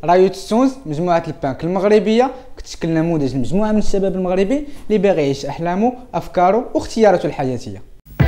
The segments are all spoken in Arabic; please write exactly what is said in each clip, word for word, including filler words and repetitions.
رايوت ستونز مجموعة البانك المغربية كتشكل نموذج لمجموعة من الشباب المغربي اللي باغي يعيش أحلامه أفكاره واختياراته الحياتية.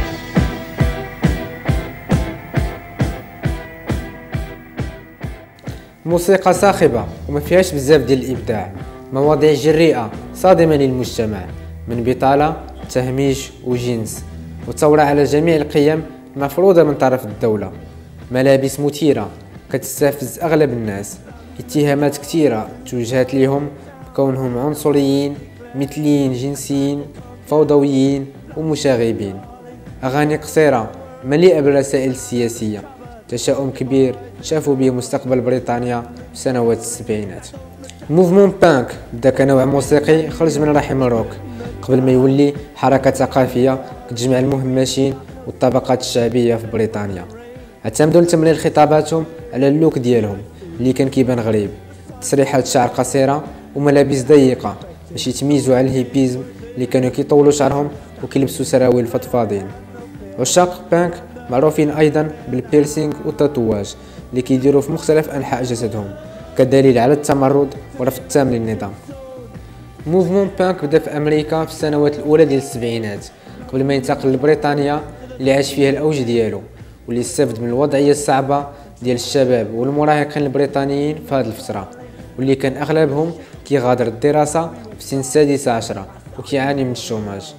موسيقى صاخبة وما فيهاش بزاف ديال الإبداع، مواضيع جريئة صادمة للمجتمع من بطالة تهميش وجنس، وثورة على جميع القيم المفروضة من طرف الدولة، ملابس مثيرة كتستفز أغلب الناس، اتهامات كثيرة توجهات لهم بكونهم عنصريين مثليين جنسيين فوضويين ومشاغبين، أغاني قصيرة مليئة بالرسائل السياسية، تشاؤم كبير شافوا به مستقبل بريطانيا في سنوات السبعينات. الموفمون بانك بدا كنوع موسيقي خرج من رحم الروك قبل ما يولي حركة ثقافية كتجمع المهمشين والطبقات الشعبية في بريطانيا. اعتمدوا لتمرين خطاباتهم على اللوك ديالهم اللي كان كيبان غريب، تسريحات شعر قصيرة وملابس ضيقة باش يتميزوا على الهيبيزم اللي كانوا كيطولوا شعرهم وكيلبسوا سراويل فضفاضين. عشاق بانك معروفين ايضا بالبيرسينغ والتاتواج اللي كيديروا في مختلف انحاء جسدهم كدليل على التمرد ورفض التام للنظام. موفمون بانك بدا في امريكا في السنوات الاولى ديال السبعينات قبل ما ينتقل لبريطانيا اللي عاش فيها الاوج ديالو، واللي استفد من الوضعيه الصعبه ديال الشباب والمراهقين البريطانيين في هذه الفتره، واللي كان اغلبهم كيغادر الدراسه في سن السادسه عشره وكيعاني من الشوماج.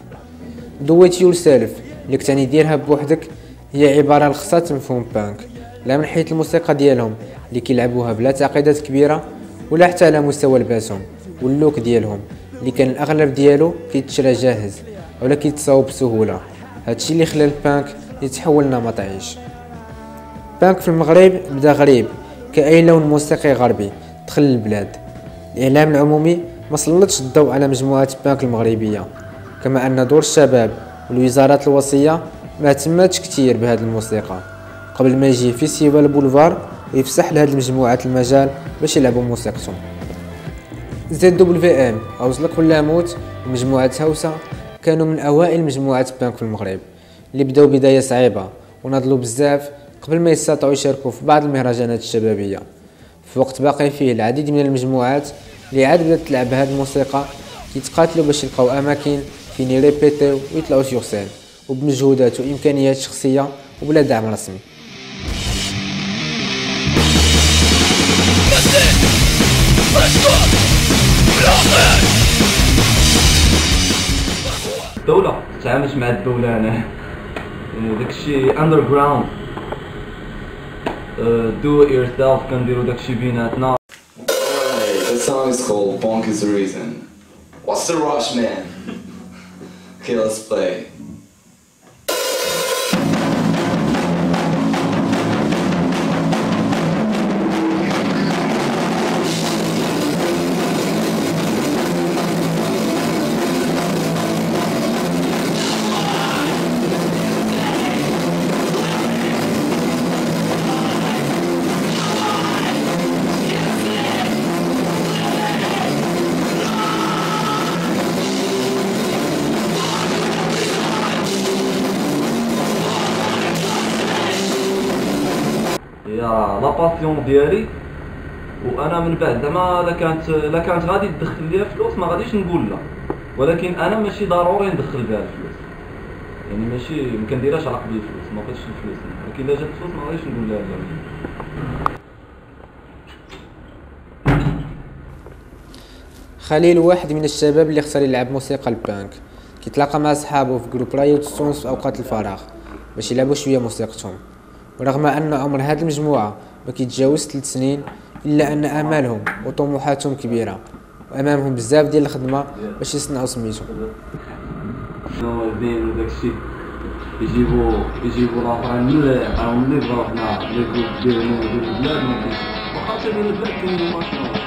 دويت يور سيلف اللي كتعني ديرها بوحدك هي عباره لخصات مفهوم بانك، لا من حيث الموسيقى ديالهم اللي كيلعبوها بلا تعقيدات كبيره ولا حتى على مستوى لباسهم واللوك ديالهم اللي كان الاغلب ديالو كيتشرى جاهز ولا كيتصاوب بسهوله. هادشي اللي خلى البانك يتحول لنمط عيش. بانك في المغرب بدا غريب كأي لون موسيقي غربي دخل البلاد. الاعلام العمومي ما سلطش الضوء على مجموعه بانك المغربيه، كما ان دور الشباب والوزارات الوصيه ما اهتمتش كثير بهذه الموسيقى قبل ما يجي فيستيفال بولفار ويفسح لهاد المجموعات المجال باش يلعبوا موسيقتهم. زد دبليو ام او زلق ولا موت ومجموعه هوسه كانوا من اوائل مجموعات بانك في المغرب اللي بداو بدايه صعيبه ونضلوا بزاف قبل ما يستطيعوا يشاركوا في بعض المهرجانات الشبابيه، في وقت باقي فيه العديد من المجموعات اللي عاد بدات تلعب هذه الموسيقى كيتقاتلوا باش يلقاو اماكن فين يريبيتيو ويطلعوا سيغ سين وبمجهودات وامكانيات شخصيه وبلا دعم رسمي. الدولة تعاملت مع الدولة أنا داكشي underground do it yourself كنديرو داكشي بيناتنا. That song is called Bonk is the Reason. What's the rush, man? Okay, let's play. هي لا باسيون ديالي، وانا من بعد زعما الا كانت الا كانت غادي تدخل ليا فلوس ما غاديش نقول لا، ولكن انا ماشي ضروري ندخل بها الفلوس، يعني ماشي ما كنديرهاش على قبل الفلوس، ما بغيتش الفلوس، ولكن الا جات الفلوس ما غاديش نقول لها لا. خليل واحد من الشباب اللي خسر يلعب موسيقى البانك، كيتلاقى مع صحابه في جروب رايوت ستونز في اوقات الفراغ باش يلعبوا شويه موسيقتهم، ورغم ان عمر هذه المجموعه ما كيتجاوز ثلاث سنين الا ان امالهم وطموحاتهم كبيره وامامهم بزاف ديال الخدمه باش يصنعوا سميتهم. شنو زين داكشي يجيبوا يجيبوا الاخرين اللي يعطيهم اللي بغاو حنا لي جروب ديالنا ديال البلاد ما كاينش، واخا حتى ديال البلاد كاينين ماشي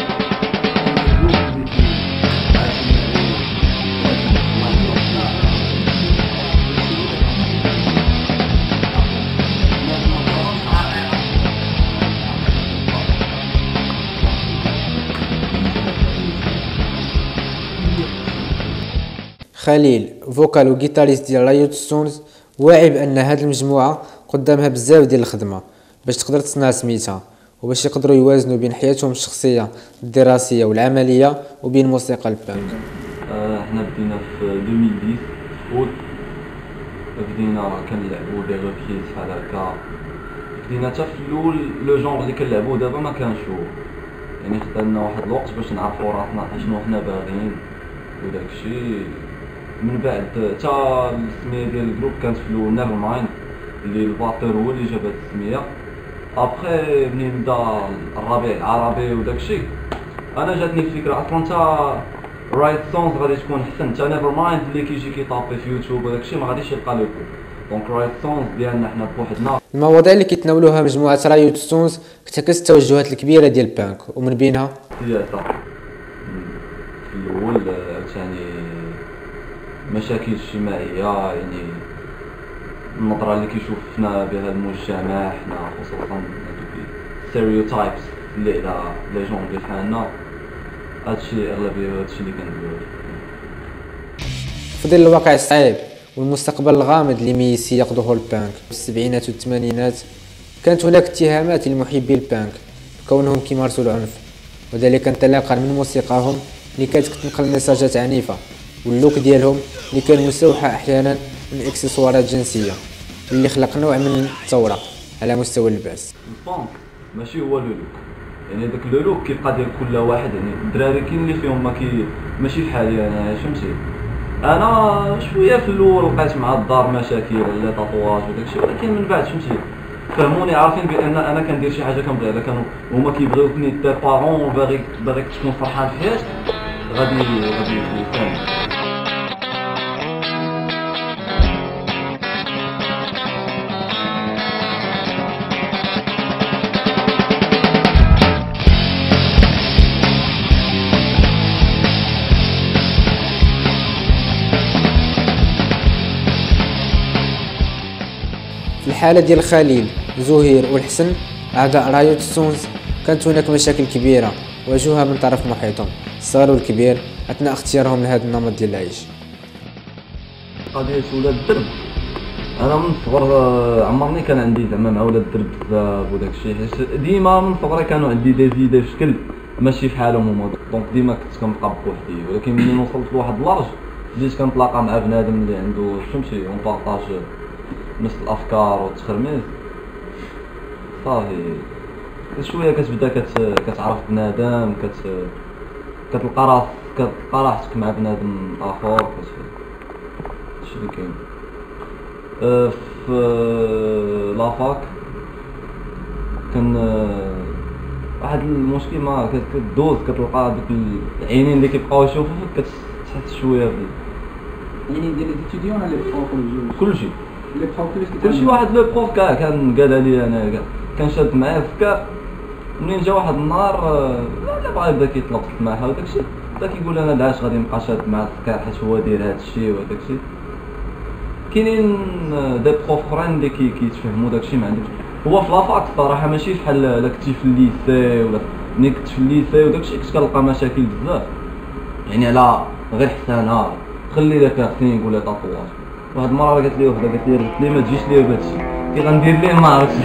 خليل فوكال وغيتاريست ديال رايوت ستونز واعي بان هاد المجموعه قدامها بزاف ديال الخدمه باش تقدر تصنع سميتها وباش يقدروا يوازنوا بين حياتهم الشخصيه الدراسيه والعمليه وبين موسيقى البانك. آه، احنا بدينا في ألفين وعشرة في اوت، بدينا راه كنلعبوا دي ريبريز بحال هكا، بدينا حتى في الاول لو جونغ اللي كنلعبوا دابا ما كانش هو، يعني خدنا واحد الوقت باش نعرفوا راسنا شنو حنا باغيين وداكشي. من بعد حتى السميه ديال الجروب كانت في الاول نيفر مايند، اللي الباطور هو اللي جاب هاد السميه. ابخي منين بدا الربيع العربي وداكشي انا جاتني الفكره اصلا تا رايت سونز غادي تكون احسن، تا نيفر مايند اللي كيجي كيطابي في يوتيوب وداكشي ما غاديش يلقى لو دونك رايت سونز ديالنا حنا بوحدنا. المواضيع اللي كيتناولوها مجموعه رايوت ستونز كتعكس التوجهات الكبيره ديال البانك، ومن بينها السياسه في الاول، ثاني مشاكل اجتماعيه، يعني النظره اللي كيشوفنا بها المجتمع حنا خصوصا هادوك ستيريوتايبس اللي على لي جون اللي بحالنا، هادشي اغلبيه هادشي اللي كنديرو. في ظل الواقع الصعيب والمستقبل الغامض اللي ميسي سياق ظهور البانك في السبعينات والثمانينات، كانت هناك اتهامات لمحبي البانك بكونهم كيمارسوا العنف، وذلك انطلاقا من موسيقاهم اللي كانت كتنقل مساجات عنيفه، واللوك ديالهم اللي كان مستوحى احيانا من اكسسوارات جنسيه، اللي خلق نوع من الثوره على مستوى اللباس. البانك ماشي هو لو لوك، يعني داك لو لوك كيبقى ديال كل واحد، يعني الدراري كاين اللي فيهم ما كي ماشي بحالي انا، فهمتي؟ انا شويه في الاول لقيت مع الدار مشاكل على تاتواج وداكشي، ولكن من بعد فهمتي فهموني عارفين بان انا كندير شي حاجه كنبغيها، الا كانوا هما كيبغيوكني دي بارون باغي باغيك تكون فرحان في حياتك غادي غادي يفهم. في الحالة ديال خليل زهير والحسن أعضاء رايوت ستونز، كانت هناك مشاكل كبيرة واجهوها من طرف محيطهم الصغير والكبير أثناء اختيارهم لهذا النمط ديال العيش. قضية ولاد الدرب، أنا من الصغر عمرني كان عندي زعما مع ولاد الدرب بزاف وداكشي، حيت ديما من صغري كانوا عندي دي زيدي في شكل ماشي فحالهم هما، دونك ديما كنت كنبقى بوحدي. ولكن ملي وصلت لواحد لارج بديت كنتلاقى مع بنادم اللي عنده فهمتي اون بارطاج نفس الافكار والتخرميز، صافي شويه كتبدا كت... كتعرف بنادم، كت... كتلقى راس كتلقى راحتك مع بنادم اخر، كت... هادشي اللي كاين. أه في لافاك كان واحد المشكل ما كدوز كتلقى دوك العينين اللي كيبقاو يشوفوك كتحس شويه بال يعني ديال ليتيديون اللي بقاو يخرجوا كلشي اللي بقاو كيفاش كلشي واحد لو بروف كاع كان قالها لي انا كاع كان شاد معايا الفكار. منين جا واحد النهار لا بغا يبدا كيتلطف معها وداكشي، بدا كيقول انا علاش غادي نبقى شاد مع الفكار حيت هو داير هادشي وداكشي. كاينين دي بروف اخرين اللي كيتفهموا داكشي ما عندهمش. هو في لافاك الصراحه ماشي بحال الا كنتي في الليسي ولا ملي كنت في الليسي وداكشي كنت كنلقى مشاكل بزاف، يعني على غير حسانه خلي لها بيرسينغ ولا تاتواج. واحد المره قالت لي وحده قالت لي قالت لي ما تجيش ليا بهادشي، كي غندير ليه ما عرفتش.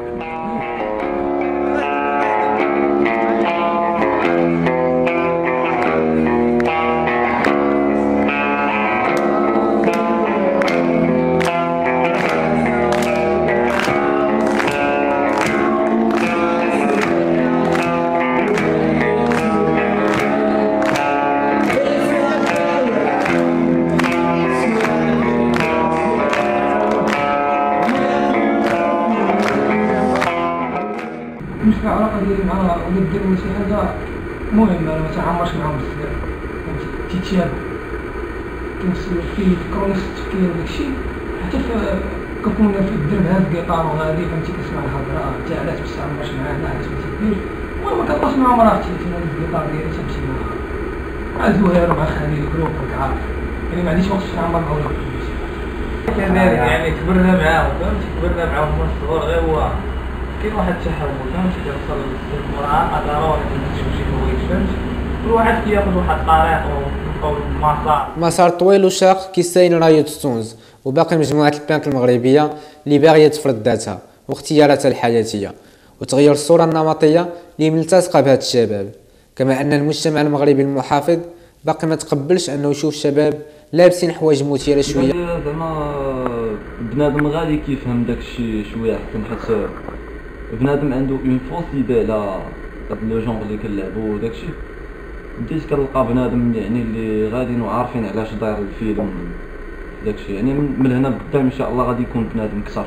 مش في علاقة ديالي مع ولاد الدرب ولا شي حاجة مهمة، أنا متعمرش معاهم بزاف، فهمتي تيتشابه كنسولو فيه يفكروا نفس التفكير وداكشي. حتى كنكون في الدرب هاز كيطار وغادي فهمتي كنسمع الهضرة تا علاش متعمرش معانا علاش متيديرش، المهم مكنطاش معاهم راحتي تما الكيطار ديالي تمشي مع مع زهير ومع خليل جروب كعارف، يعني معنديش وقت باش نعمر مع ولاد الدرب. يعني كبرنا معاهم فهمتي كبرنا معاهم من الصغر، غير هو كاين واحد التحول فهمتي كيوصل للمرأة ضروري تمشي شي حوايج فهمتي، كل واحد كياخذ واحد الطريق او مسار مسار طويل وشاق كيستاين رايوت ستونز وباقي مجموعة البانك المغربية اللي باغية تفرض ذاتها واختياراتها الحياتية، وتغير الصورة النمطية اللي ملتصقة بهذا الشباب. كما أن المجتمع المغربي المحافظ باقي ما تقبلش أنه يشوف شباب لابسين حوايج مثيرة شوية. زعما بنادم غالي كيفهم داكشي شويه احسن، حيت بنادم عنده اون فوس ايدي على هاد لو جونغ اللي كنلعبو داكشي. بديت كنلقى بنادم يعني اللي غاديين وعارفين علاش داير الفيلم داكشي، يعني من هنا قدام ان شاء الله غادي يكون بنادم كثر.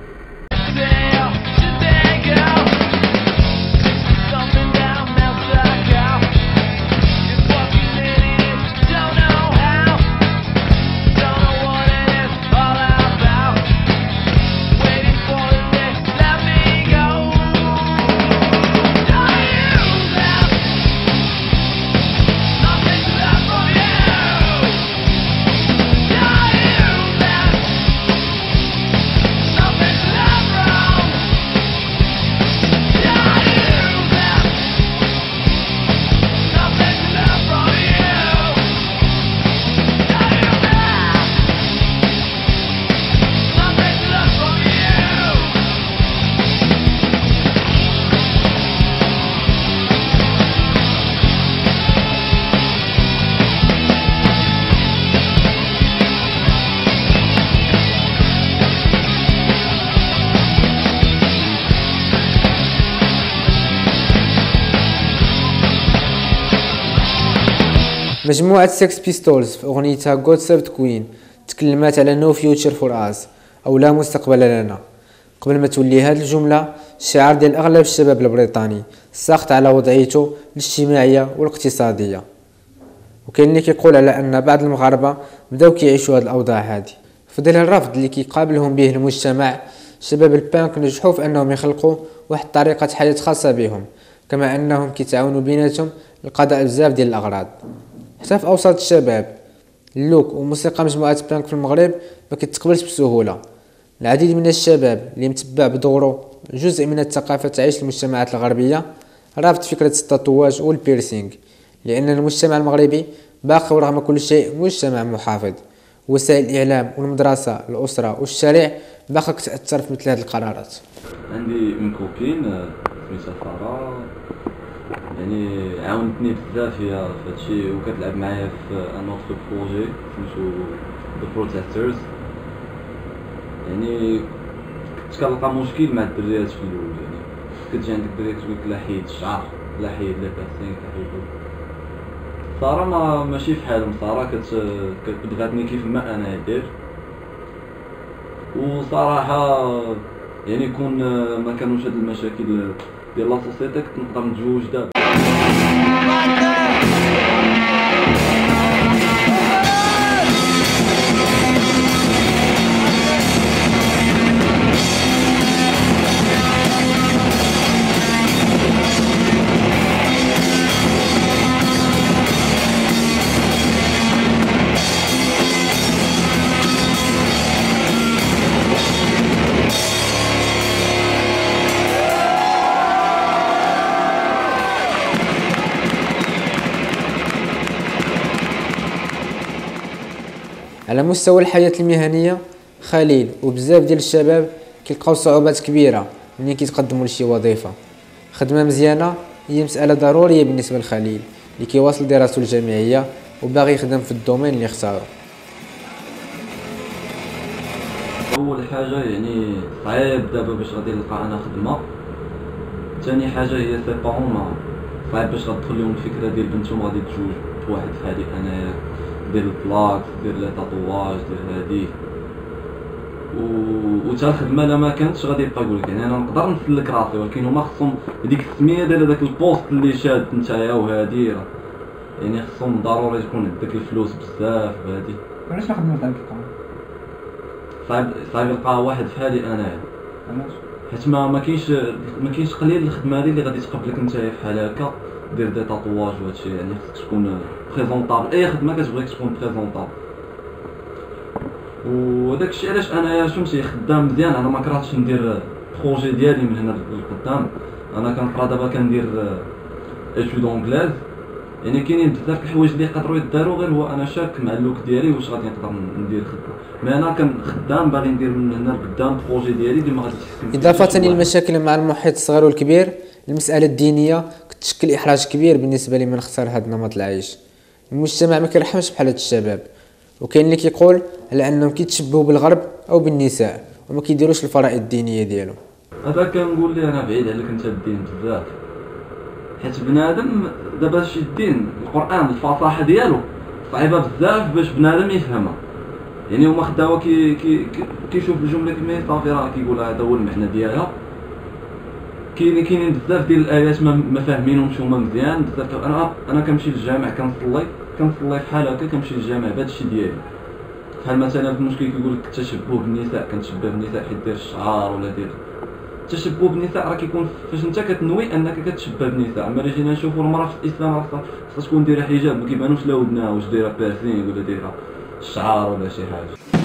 مجموعة سكس بيستولز في أغنيتها God Save the Queen تكلمت على No Future for Us أو لا مستقبل لنا، قبل ما تولي هذه الجملة الشعار ديال أغلب الشباب البريطاني ساخط على وضعيته الاجتماعية والاقتصادية. وكاين اللي كيقول على أن بعض المغاربة بداو كيعيشوا هذه الأوضاع هذه. في ظل الرفض اللي كيقابلهم به المجتمع، شباب البانك نجحوا في أنهم يخلقوا واحد طريقة حياة خاصة بهم، كما أنهم كيتعاونوا بيناتهم لقضاء بزاف ديال الأغراض. حتى في اوسط الشباب اللوك وموسيقى مجموعة بانك في المغرب ما كتقبلش بسهولة. العديد من الشباب اللي متبع بدوره جزء من الثقافة تعيش المجتمعات الغربية رافض فكرة التاتواج والبيرسينغ، لأن المجتمع المغربي باقي ورغم كل شيء مجتمع محافظ. وسائل الإعلام والمدرسة الأسرة والشارع باقي كتأثر في مثل هذه القرارات. عندي اون كوبين سميتها سارة، يعني عاونتني بزاف هي في هادشي وكتلعب معايا في ان اوتر بروجي سميتو ذا بروتيسترز. يعني كنت كنلقى مشكل مع الدريات في الاول، يعني كتجي عندك دري كتقول لك لا حيد الشعر لا حيد لي بيرسينغ لا حيد. سارة ما ماشي في حالهم، سارة كتبغاتني كيف ما انا داير. وصراحة يعني كون ما كانوش هاد المشاكل ديال لا سوسيتي كنت نقدر نتزوج دابا. على مستوى الحياة المهنية، خليل وبزاف ديال الشباب كيلقاو صعوبات كبيرة ملي كيتقدموا لشي وظيفة. خدمة مزيانة هي مسألة ضرورية بالنسبة لخليل اللي كيواصل دراسته الجامعية وباغي يخدم في الدومين اللي اختارو. اول حاجة يعني صعيب دابا باش غادي نلقى انا خدمة. ثاني حاجة هي سي بارون ما صعيب باش غتدخل لهم الفكرة ديال بنتهم غادي تجوج بواحد بحالي انايا دير البلاك دير لي تاتواج دير هادي. و حتى الخدمه الا ما كانتش غادي يبقى يقول لك يعني انا نقدر نسلك راسي، ولكن هما خصهم ديك السميه ديال هذاك البوست اللي شاد نتايا وهادي، يعني خصهم ضروري تكون عندك الفلوس بزاف هادي. علاش نخدمو في هاد القطاع؟ صعيب صعيب يلقى واحد بحالي انايا، علاش؟ حيت ما ما كاينش ما كاينش قليل الخدمه هذه اللي غادي تقبلك نتايا في حال هكا دير دي تاتواج وهادشي. يعني خصك تكون بريزونطابل، اي خدمه كتبغيك تكون بريزونطابل. وداك الشيء علاش انايا فهمتي خدام مزيان. انا ما كرهتش ندير بروجي ديالي من هنا للقدام. انا كنقرا دابا كندير ايتود اونغلاز يعني كاينين بزاف الحوايج اللي يقدروا يداروا، غير هو انا شاك مع اللوك ديالي واش غادي نقدر ندير خدمه. مي انا كان خدام باغي ندير من هنا لقدام البروجي ديالي اللي ما غاديش يحسن. اضافه للمشاكل مع المحيط الصغير والكبير، المساله الدينيه كتشكل احراج كبير بالنسبه لمن اختار هذا نمط العيش. المجتمع ما كيرحمش بحال هاد الشباب، وكاين اللي كيقول على انهم كيتشبهوا بالغرب او بالنساء وما كيديروش الفرائض الدينيه ديالو. هذا كنقول ليه انا بعيد عليك انت الدين بزاف، حيت بنادم دابا شي الدين القران الفصاحه ديالو صعيبه بزاف باش بنادم يفهمها. يعني هما خداوها كي كي كيشوف الجمله كما صافي راه كيقول هذا هو المعنى ديالها. كاينين كاينين بزاف ديال الايات ما, ما فاهمينهمش هما مزيان بزاف. انا انا كنمشي للجامع كنصلي كنصلي فحال هكا، كنمشي للجامع بهذا الشيء ديالي. بحال مثلا في المشكل كيقول لك التشبه بالنساء، كنتشبه بالنساء حيت دير الشعار ولا دير التشبه بالنساء، راه كيكون فاش انت كتنوي انك كتشبه بالنساء. اما الا جينا نشوفوا المراه في الاسلام راه خصها تكون دايره حجاب، ما كيبانوش لا ودنها واش دايره بيرسينغ ولا دايره الشعار ولا شي حاجه.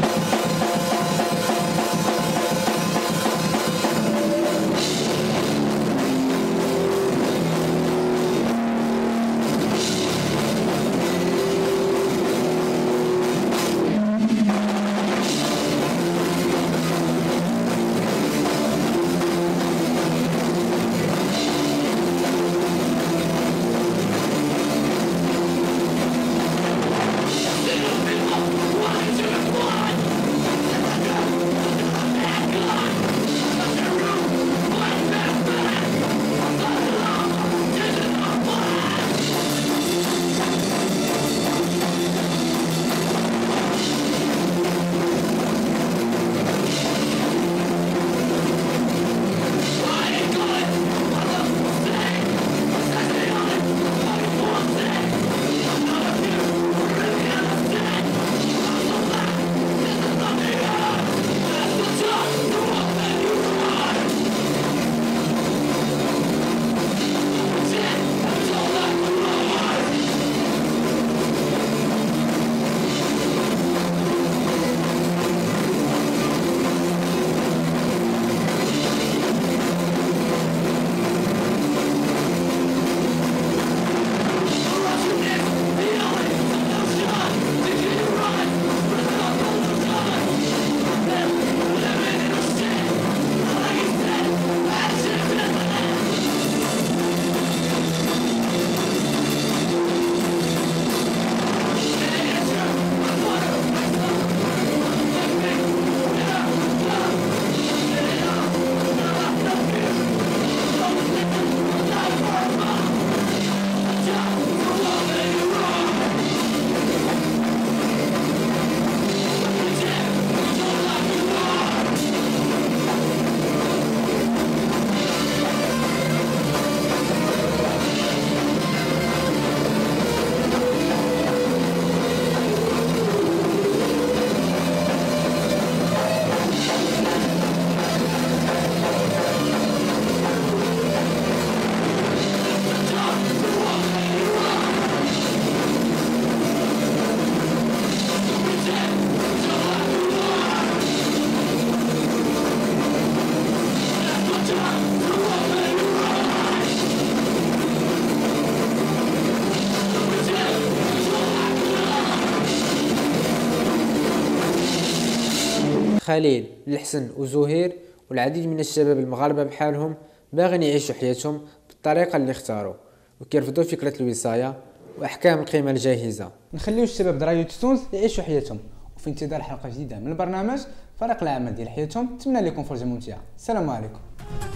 خليل، الحسن وزهير والعديد من الشباب المغاربة بحالهم باغين يعيشوا حياتهم بالطريقة اللي اختاروا وكيرفضوا فكرة الوصاية وأحكام القيمة الجاهزة. نخليو الشباب د راديو تونس يعيشوا حياتهم، وفي انتظار حلقة جديدة من البرنامج فريق العمل ديال حياتهم. نتمنى لكم فرجة ممتعة. السلام عليكم.